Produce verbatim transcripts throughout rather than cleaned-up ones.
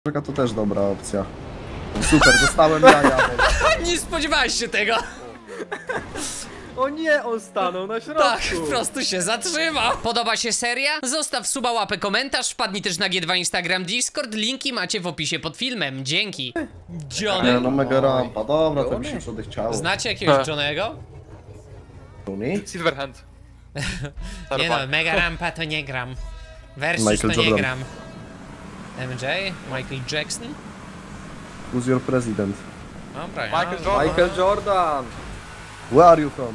To też dobra opcja. Super, dostałem jaja. Nie spodziewałeś się tego! O nie, on stanął na środku. Tak, po prostu się zatrzymał. Podoba się seria? Zostaw suba, łapę, komentarz, wpadnij też na G dwa Instagram, Discord, linki macie w opisie pod filmem. Dzięki. Nie, Johnny. no mega rampa, dobra, to mi się przedechciało. Znacie jakiegoś Johnnego? Johnny? Silverhand. Nie no, mega rampa to nie gram. Versus Michael to nie Jordan. gram. M J? Michael Jackson? Who's your president? Dobra, ja. Michael Jordan. Michael Jordan. Where are you from?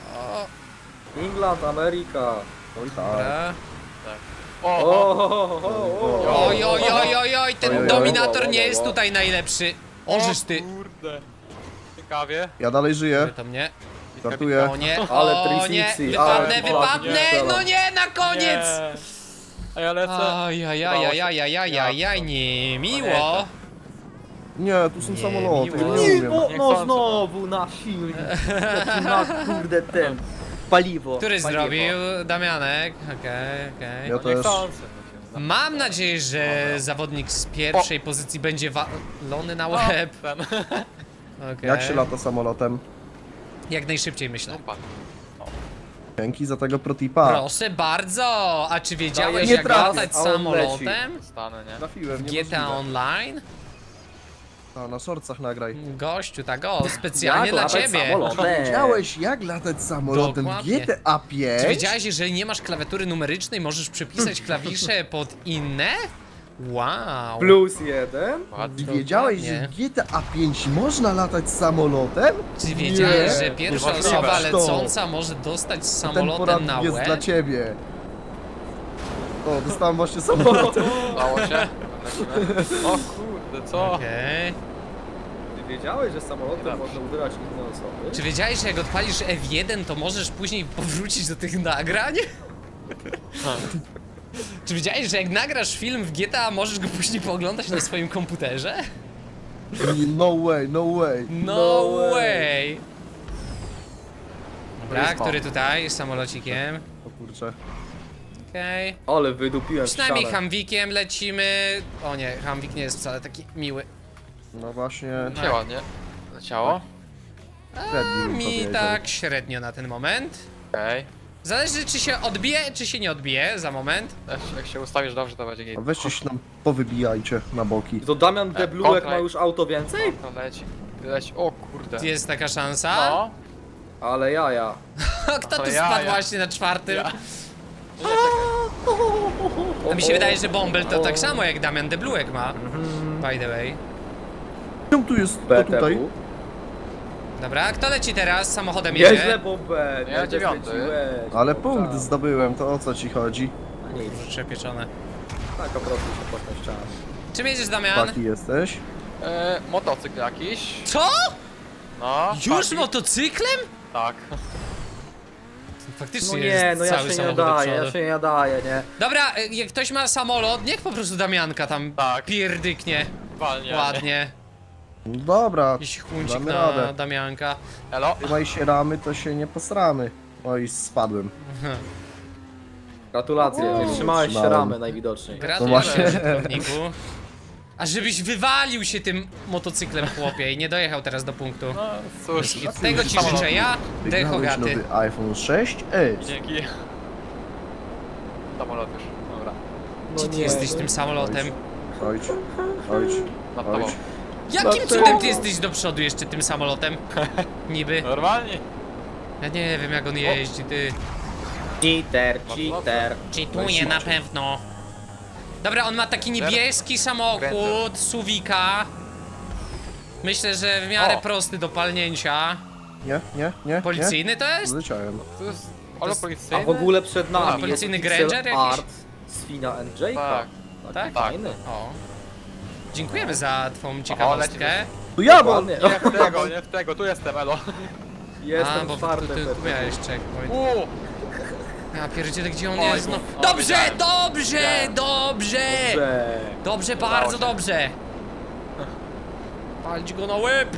England, Ameryka. Oj tak. Dobra. O, O, o, o, o, o. Oj, oj, oj, oj, oj, ten Oj, oj, dominator oj, nie oj, jest oj. tutaj najlepszy. Ożysz ty. kurde. Ciekawie. Ja dalej żyję, To mnie. startuję. O nie, Ale o nie, trzy sixty, wypadnę, ale wypadnę, ładnie. no nie, na koniec! Nie. A ja lecę. Ajajajajajajajaj, nie miło. Nie, tu są Nie, samoloty, miło. nie Nie, umiem. no, Nie no chcący. znowu na silnik. Znaczy na kurde ten. Paliwo. Który paliwo. zrobił? Damianek, okej, okej. Ja Nie też. chcący. Mam nadzieję, że zawodnik z pierwszej pozycji będzie walony na łeb. Ten. Okej. Jak się lata samolotem? Jak najszybciej myślę. Upadł. Dzięki za tego protipa. Proszę bardzo! A czy wiedziałeś Daję jak trafię, latać a on samolotem? Stanę, nie? Trafiłem, G T A niemożliwe. Online? A, na shortcach nagraj. Gościu, tak o, specjalnie Jak dla latać ciebie. samolotem? Wiedziałeś jak latać samolotem w Dokładnie. G T A pięć? Czy wiedziałeś, że jeżeli nie masz klawiatury numerycznej, możesz przepisać klawisze pod inne? Wow. Plus jeden. Ładnie. Czy wiedziałeś, że Dokładnie. w G T A pięć można latać samolotem? Czy wiedziałeś, Nie. że pierwsza Niemożliwe. osoba To. lecąca może dostać Ten samolotem poradnik na jest łeb? dla ciebie. O, dostałem właśnie samolotem. Udało się. Lecimy. O kurde, co? Okej. Ty wiedziałeś, że samolotem Dobrze. można uderać inne osoby? Czy wiedziałeś, że jak odpalisz F jeden, to możesz później powrócić do tych nagrań? Czy wiedziałeś, że jak nagrasz film w G T A, możesz go później pooglądać na swoim komputerze? No way, no way. No, No way! way. Dobra, Jest który tutaj z samolocikiem? O kurczę. Okej. Ale wydupiłem Przynajmniej ścianę. Humvikiem lecimy. O nie, Humvik nie jest wcale taki miły. No właśnie. Się ładnie. Leciało. Średni bym Mi powiedział. tak średnio na ten moment. Okej. Zależy, czy się odbije, czy się nie odbije za moment. Jak, jak się ustawisz dobrze, to będzie A git. weźcie się tam powybijajcie na boki. To Damian Tak, Debluek kontra- ma już auto więcej? To leci. Leci. O kurde. Jest taka szansa. No. Ale jaja. Kto tu To ja, spadł ja. właśnie na czwartym? Ja. A mi się wydaje, że Bumble to tak samo jak Damian Debluek ma. By the way. Czemu tu jest to B tutaj? T W. Dobra, kto leci teraz? Samochodem jedzie? Nieźle bombę. Ja nie dziewiąty. zleciłeś. Ale No, punkt tak. zdobyłem, to o co ci chodzi? Nic. Przepieczone. Tak po prostu się pod ścianę. Czym jedziesz, Damian? Taki jesteś? E, motocykl jakiś. Co? No. Już taki. motocyklem? Tak. Faktycznie No jest nie, no ja cały się nie samochód do daję, przodu. ja się nie daję, nie? Dobra, y, jak ktoś ma samolot, niech po prostu Damianka tam Tak. pierdyknie Walnie. ładnie. No dobra, Jakiś chuncik damy na radę. Damianka. Elo. Trzymaj się ramy, to się nie posramy. Oj, spadłem. Gratulacje, O, nie trzymałeś się trzymałem. ramy najwidoczniej. Gratuluję, No właśnie. użytkowniku. A żebyś wywalił się tym motocyklem, chłopie, i nie dojechał teraz do punktu. No cóż. Tego ci Samolot. życzę ja, Wygrałeś Dehogaty. nowy iPhone sześć S. Dzięki. Samolot już. Dobra. Gdzie ty nie, jesteś no. tym samolotem? Ojcz, ojcz, Nad tobą. ojcz. Jakim Dlaczego? cudem ty jesteś do przodu jeszcze tym samolotem? Niby. Normalnie. Ja nie wiem jak on jeździ, ty. Cheater, cheater. Cheatuje na pewno. Dobra, on ma taki niebieski samochód, Suwika. Myślę, że w miarę O. prosty do palnięcia. Nie, nie, nie. Policyjny to Nie? jest? Zleciałem. To jest... To Ale jest- policyjny? A w ogóle przed nami jest policyjny Pixel Granger jakiś? Art z Fina and Jake'a. Tak. Tak? Fajny. O. Dziękujemy za twą ciekawostkę. Tu ja mam! Ładnie. Nie w tego, nie w tego, tu jestem, elo. A, Jestem bo tu, czwarty. tu, tu miałeś checkpoint. Uuu. Ja pierdzielę, gdzie on Oj, jest, no. o, Dobrze, wiedziałem. dobrze, Wiedziałem. dobrze! Dobrze. Dobrze, bardzo się. dobrze. Palić go na łeb.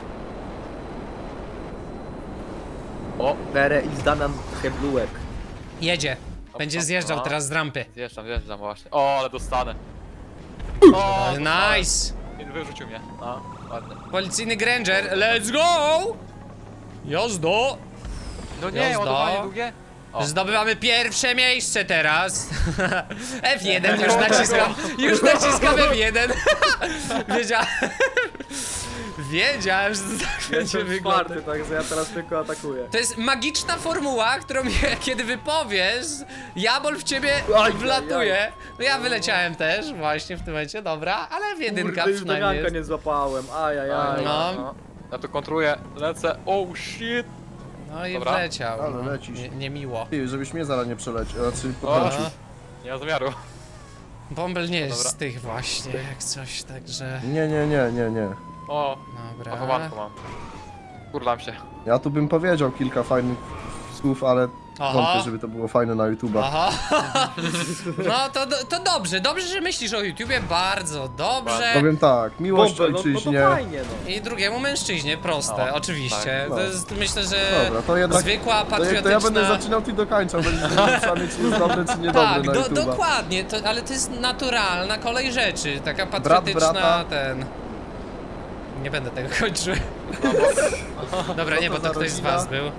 O, Bere i Damian Debluek. Jedzie. Będzie zjeżdżał A. teraz z rampy. Zjeżdżam, zjeżdżam właśnie. O, ale dostanę. O, Nice. I wyrzucił mnie. No, ładnie. Policyjny Granger, let's go! Jazdo! No nie, Jazda. ładowanie długie. O. Zdobywamy pierwsze miejsce teraz. F jeden już naciskam. Już naciskam F jeden. Wiedziałem. Wiedziałem, że to tak będzie Jestem wyglądać. czwarty, także ja teraz tylko atakuję. To jest magiczna formuła, którą kiedy wypowiesz, Jabol w ciebie Aj, wlatuje. No ja wyleciałem też właśnie w tym momencie, dobra, ale w jedynka Kurde, już przynajmniej Damianka jest. nie złapałem, ajajaj. No. No. Ja tu kontruję, lecę. Oh shit. No i Dobra. wleciał. Ale No. lecisz. Nie, niemiło. Ty, żebyś mnie zaraz nie przeleciał, znaczy potrącił. Aha. Nie ma zamiaru. Bąbel nie jest Dobra. z tych właśnie, jak coś, także... Nie, nie, nie, nie, nie. O, Dobra. pachowanko mam. Kurlam się. Ja tu bym powiedział kilka fajnych słów, ale Aha. wątpię, żeby to było fajne na YouTube'a. Aha. No to, to dobrze, dobrze, że myślisz o YouTubie, bardzo dobrze. Powiem tak, miłość Bąbel, no, no ojczyźnie. to fajnie, no. I drugiemu mężczyźnie, proste, O, oczywiście. tak. To jest, myślę, że Dobra, to jednak- zwykła, To, ja- patriotyczna... to ja będę zaczynał, ty dokończał, będziesz sami czy jest dobre, czy niedobre Tak, na do, YouTube'a. dokładnie, to, ale to jest naturalna kolej rzeczy, taka patriotyczna, brata. ten... Nie będę tego kończył. Dobra, nie, Co bo to to za ktoś z rodzina? was był.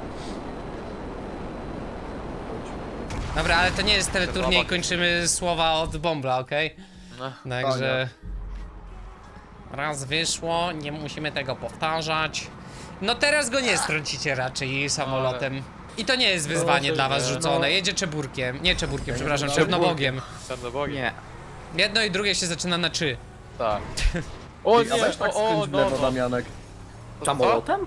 Dobra, ale to nie jest teleturniej, kończymy słowa od Bombla, okej? No. Także... Raz wyszło, nie musimy tego powtarzać. No teraz go nie strącicie raczej samolotem. I to nie jest wyzwanie No, dla was nie. rzucone, No. jedzie Czeburkiem, nie Czeburkiem, przepraszam, Czeburkiem. Czernobogiem. Czarnobogi. Nie. Jedno i drugie się zaczyna na czy. Tak. O Ty, a nie, weź tak o, o, skręć w no, lewo, no. Damianek. To Samolotem?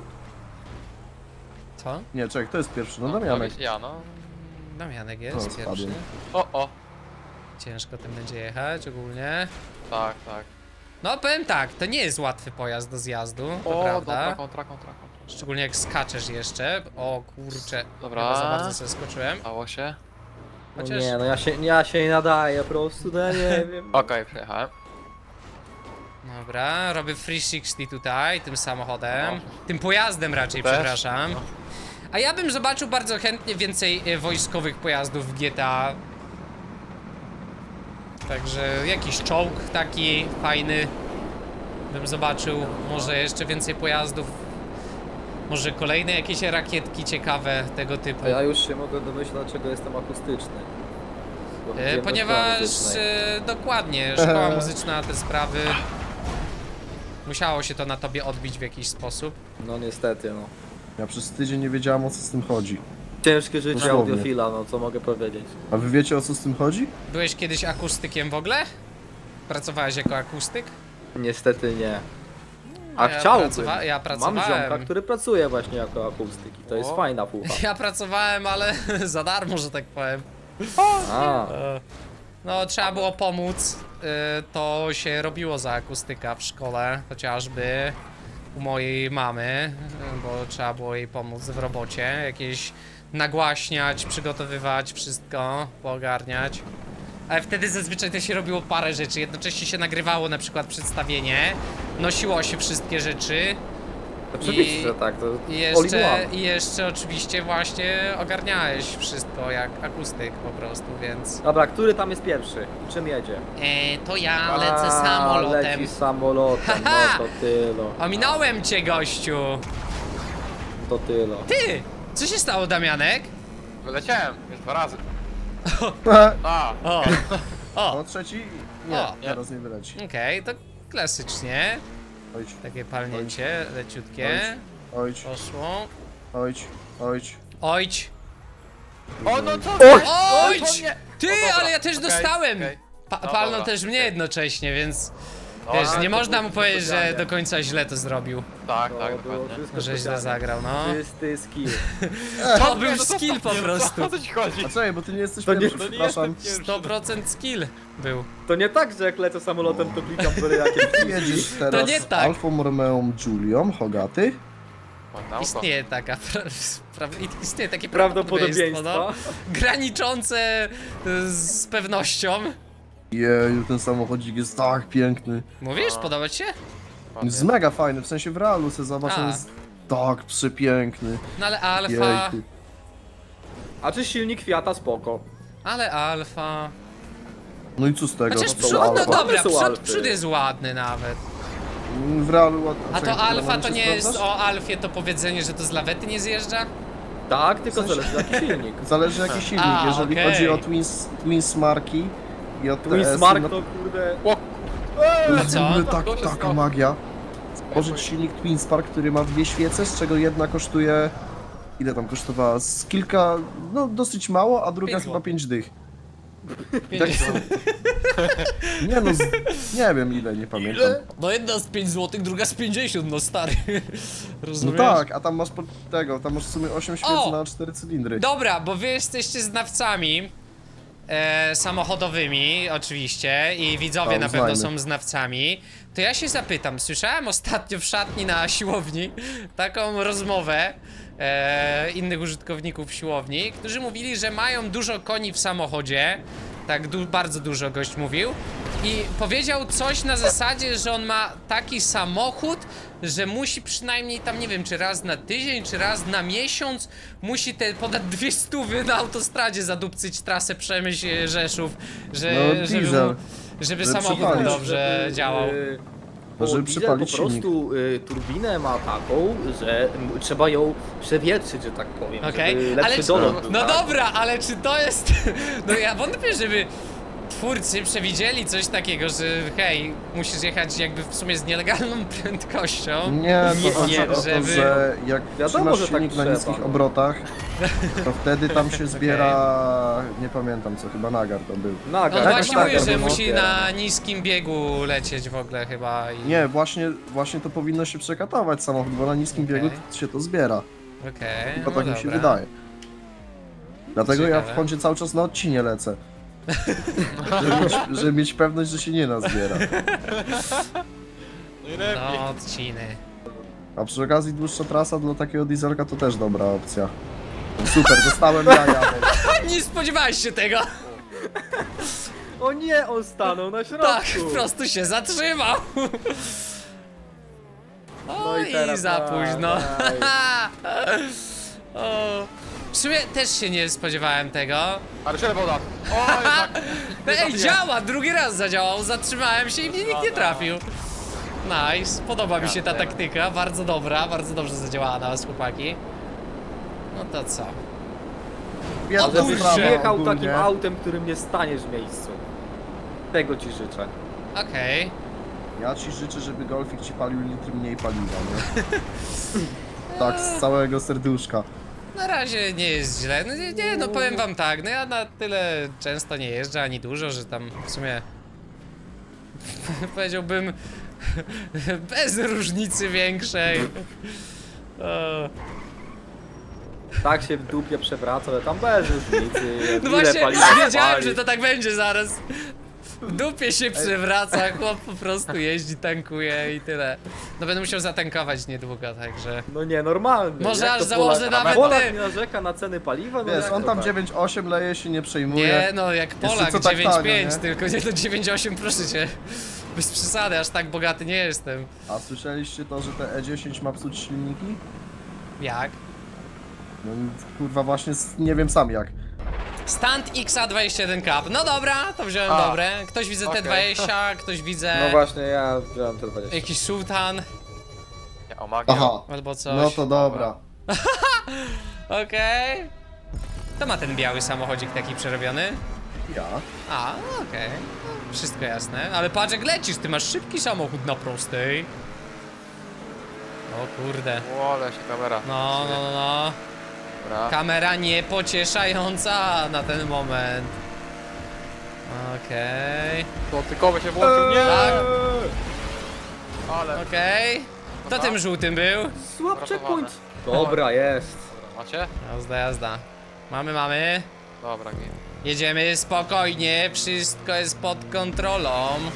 Co? Nie, czekaj, to jest pierwszy, no co? Damianek. Ja no. Damianek O, jest pierwszy. spadłem. O, o. Ciężko tym będzie jechać ogólnie. Tak, tak. No powiem tak, to nie jest łatwy pojazd do zjazdu, to O, prawda. dobra, kontra, kontra, kontra. Szczególnie jak skaczesz jeszcze. O kurcze, Dobra. chyba za bardzo sobie skoczyłem. Stało się. No Chociaż... nie, no ja się, ja się nie nadaję po prostu, no ja nie wiem. Okej, przejechałem. Dobra, robię trzy sześćdziesiąt tutaj, tym samochodem. No. Tym pojazdem raczej, Też? przepraszam. No. A ja bym zobaczył bardzo chętnie więcej e, wojskowych pojazdów w G T A. Także jakiś czołg taki fajny bym zobaczył. Może jeszcze więcej pojazdów. Może kolejne jakieś rakietki ciekawe tego typu. A ja już się mogę domyślać, dlaczego jestem akustyczny. Bo E, wiem, że ponieważ szkoły muzycznej. e, dokładnie, szkoła muzyczna, te sprawy. Musiało się to na tobie odbić w jakiś sposób. No niestety, no. Ja przez tydzień nie wiedziałem, o co z tym chodzi. Ciężkie życie Dosłownie. audiofila, no co mogę powiedzieć. A wy wiecie, o co z tym chodzi? Byłeś kiedyś akustykiem w ogóle? Pracowałeś jako akustyk? Niestety nie. A Ja chciałbym. pracowa- ja Mam pracowałem. ziomka, który pracuje właśnie jako akustyki. To jest O. fajna fucha. Ja pracowałem, ale za darmo, że tak powiem. A, E, No, trzeba było pomóc. e, To się robiło za akustyka w szkole, chociażby u mojej mamy, e, bo trzeba było jej pomóc w robocie. Jakieś nagłaśniać, przygotowywać, wszystko, poogarniać. Ale wtedy zazwyczaj to się robiło parę rzeczy. Jednocześnie się nagrywało na przykład przedstawienie, nosiło się wszystkie rzeczy. oczywiście, I- że tak. To I all in jeszcze, one. I jeszcze oczywiście właśnie ogarniałeś wszystko jak akustyk po prostu, więc... Dobra, który tam jest pierwszy? Czym jedzie? E, to ja A, lecę samolotem. Leci samolotem, no Haha! to tylo. Ominąłem cię, gościu! To tylo. Ty! Co się stało, Damianek? Wyleciałem, już dwa razy. A, O! O, O! trzeci? Nie, O. teraz nie wyleci. Okej, to klasycznie. Ojcz, Takie palnięcie, leciutkie. ojcz, Poszło. ojcz, ojcz. Ojć! o no co? Och! Ojć! nie. Ty, O, dobra, ale ja też okej, dostałem! okej. Pa No palnął dobra, też mnie okej. jednocześnie, więc... O, Wiesz, a, nie to można było mu powiedzieć, że specjalnie. do końca źle to zrobił. Tak, To tak, było dokładnie. wszystko Że źle specjalnie. zagrał, no. Czysty skill. To Nie, był no skill po prostu. O co ci chodzi? A czekaj, bo ty nie jesteś To nie- pierwszy, to nie przepraszam. jestem pierwszy. sto procent skill był. To nie tak, że jak lecę samolotem, to klikam byle jakieś Ty jedziesz teraz nie tak. Alfą Romeą Julią, Hogaty. Ładne auto. Istnieje taka, pra, pra, istnieje takie prawdopodobieństwo. no, graniczące y, z pewnością. Jeju, ten samochodzik jest tak piękny. Mówisz, A. podoba ci się? Ładnie. Jest mega fajny, w sensie w realu se zobacz, A. on jest tak przepiękny. No ale alfa, Jejku. A czy silnik Fiata spoko? ale alfa. No i co z tego? Chociaż To przód, no Alfa. dobra, Są przód, Alfy. przód jest ładny nawet. Mm, W realu ładnie. A to Czekaj, alfa to momencie nie jest sprawdzasz? o alfie to powiedzenie, że to z lawety nie zjeżdża? Tak, tylko zależy jaki silnik. Zależy jaki silnik, A, jeżeli okej. chodzi o Twins, Twins marki i o Twin T S, Smart no to kurde... O, A co? no, tak, To się taka stało. magia. Stworzyć silnik Twin Spark, który ma dwie świece, z czego jedna kosztuje... Ile tam kosztowała? Z kilka... no dosyć mało, a druga Pięć chyba złotych. pięć dych. pięćdziesiąt. Nie no, z... nie wiem ile, nie pamiętam. No jedna z pięć złotych, druga z pięćdziesiąt, no stary. No Rozumiesz? tak, a tam masz po tego, tam masz w sumie osiem świec O! na cztery cylindry. Dobra, bo wy jesteście znawcami e, samochodowymi, oczywiście, i widzowie Tak, na pewno uznajmy. są znawcami. To ja się zapytam, słyszałem ostatnio w szatni na siłowni taką rozmowę e, innych użytkowników siłowni, którzy mówili, że mają dużo koni w samochodzie. Tak, du bardzo dużo gość mówił. I powiedział coś na zasadzie, że on ma taki samochód, że musi przynajmniej tam, nie wiem, czy raz na tydzień, czy raz na miesiąc, musi te ponad dwie stówy na autostradzie zadupcyć trasę Przemyśl-Rzeszów, że, No, żeby, diesel. mu, żeby Żeby samochód przypalić. dobrze Żeby, działał. y, No, Bo żeby diesel po przypalić prostu y, turbinę ma taką, że m, trzeba ją przewietrzyć, że tak powiem, Okej, żeby lepszy ale czy, dolot był, no tak? dobra, ale czy to jest, no ja wątpię, żeby twórcy przewidzieli coś takiego, że hej, musisz jechać jakby w sumie z nielegalną prędkością. Nie, Nie, to chodzi nie, o to, żeby- że jak Wiadomo, trzymasz że tak silnik na trzeba, niskich no. obrotach, to wtedy tam się zbiera, nie pamiętam co, chyba nagar to był. Nagar, No Tak, właśnie tak, mówię, tak, że no, musi zbiera. na niskim biegu lecieć w ogóle chyba i... Nie, właśnie, właśnie to powinno się przekatować samochód, bo na niskim Okej. biegu się to zbiera. Okej, Chyba no tak mi się dobra. wydaje. Dlatego ja Ciekawe. w Hondzie cały czas na odcinie lecę. żeby, mieć, żeby mieć pewność, że się nie nazbiera. no i lepiej. No, odciny. A przy okazji dłuższa trasa dla takiego dieselka to też dobra opcja. Super, dostałem jaja. Nie spodziewałeś się tego! O nie, on stanął na środku! Tak, po prostu się zatrzymał! No O, i i teraz za późno. daj. O. W sumie też się nie spodziewałem tego. Ale szele woda. O, jednak. Nie Ej, trafiłem. działa! Drugi raz zadziałał, zatrzymałem się i mnie nikt nie trafił. Nice, podoba mi się ta taktyka, bardzo dobra, bardzo dobrze zadziałała na was, chłopaki. No to co? Ja O, to Żebyś kurczę. jechał ogólnie. takim autem, którym nie staniesz w miejscu. Tego ci życzę. Okej. Ja ci życzę, żeby Golfik ci palił litr mniej paliwa, nie? Tak, z całego serduszka. Na razie nie jest źle. No nie, nie, no powiem wam tak, no ja na tyle często nie jeżdżę, ani dużo, że tam w sumie powiedziałbym bez różnicy większej. O. Tak się w dupie przewraca, ale tam bez różnicy. No Ile właśnie, paliwa wiedziałem, pali. że to tak będzie zaraz. W dupie się przewraca, chłop po prostu jeździ, tankuje i tyle. No będę musiał zatankować niedługo, także... No nie, normalny. Może Jak aż to założę Polak- nawet Polak ty. nie narzeka na ceny paliwa, no Wiesz, jak on to tam tak? dziewięć osiem leje, się nie przejmuje. Nie, no jak Polak, co tak dziewięć tanio, pięć, nie? tylko nie to dziewięć osiem, proszę cię. Bez przesady, aż tak bogaty nie jestem. A słyszeliście to, że te E dziesięć ma psuć silniki? Jak? No kurwa właśnie, s- nie wiem sam jak. Stand X A dwadzieścia jeden Cup. No dobra, to wziąłem A, dobre. Ktoś widzę okej. T dwadzieścia, ktoś widzę No właśnie, ja wziąłem te dwadzieścia. jakiś sultan Nie, o magia. Aha, albo coś. no to dobra. Okej. Kto ma ten biały samochodzik taki przerobiony? Ja? A, okej. Wszystko jasne. Ale patrz jak lecisz, ty masz szybki samochód na prostej. O kurde. O, ale się kamera. No, no, no, no. Dobra. Kamera niepocieszająca na ten moment. Okej. To tykowy się włączył. Nie! Tak. Ale. Okej. Kto Dobra. tym żółtym był? Słab Uratowane. checkpoint. Dobra, jest. Macie? Jazda, jazda. Mamy, mamy. Dobra, git. Jedziemy spokojnie, wszystko jest pod kontrolą.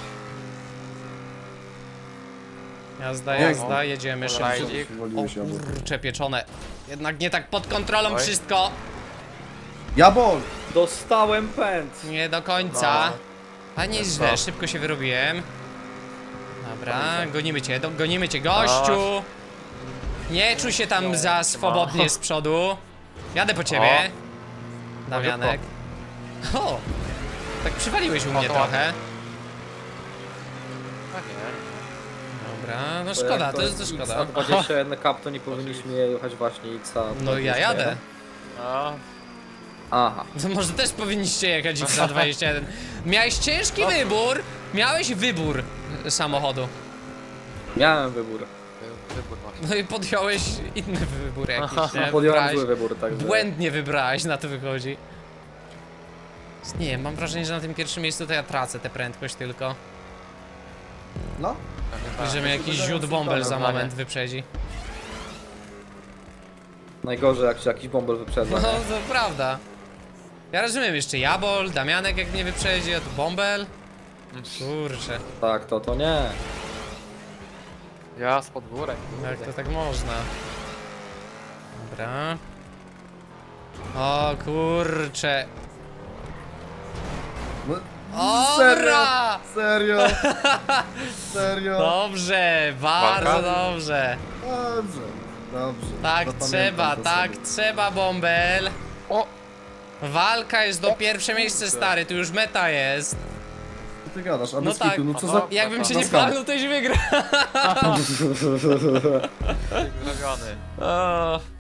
Jazda, jazda, jedziemy Dobra, szybko. idzik. O Wywaliłeś jabłko. kurcze pieczone. Jednak nie tak pod kontrolą Oj. wszystko. Jabol! Dostałem pęd. Nie do końca. No. A nie Jest źle, to. szybko się wyrobiłem. Dobra, gonimy cię, do, gonimy cię, gościu. Nie czuj się tam za swobodnie z przodu. Jadę po ciebie. Damianek. O! Tak przywaliłeś u mnie to trochę. A nie. Dobra, no Bo szkoda, jak to jest to X szkoda. A dwadzieścia jeden cup, to nie powinniśmy jechać właśnie X A. No ja jadę. A, Aha. To może też powinniście jechać X A dwadzieścia jeden. Miałeś ciężki wybór, miałeś wybór samochodu. Miałem wybór. wy- wybór masz. No i podjąłeś inny wybór jakiś, nie? Podjąłem Wybrałeś- zły wybór, także... Błędnie wybrałeś, na to wychodzi. Nie, mam wrażenie, że na tym pierwszym miejscu to ja tracę tę prędkość tylko. No, Tak. Że mnie jakiś wydaje ziut się bąbel za zdecydowanie. moment wyprzedzi. Najgorzej, jak się jakiś bąbel wyprzedza. No nie? to prawda. Ja rozumiem, jeszcze Jabol, Damianek jak mnie wyprzedzi, a tu bąbel. Kurczę, Tak, to to nie. Ja spod górek. jak to tak można? Dobra. O kurcze. no serio, Dobra! serio, serio. Dobrze, bardzo Walka? dobrze. Dobrze, dobrze. Tak Zapamiętam trzeba, to tak sobie. trzeba, bąbel. O! Walka jest do pierwsze miejsce, stary, tu już meta jest. Co ty gadasz? A No bez tak. kitu, no co Aha. za... Jakbym cię Na nie skam. palnął, toś wygra. Zrobiony. O.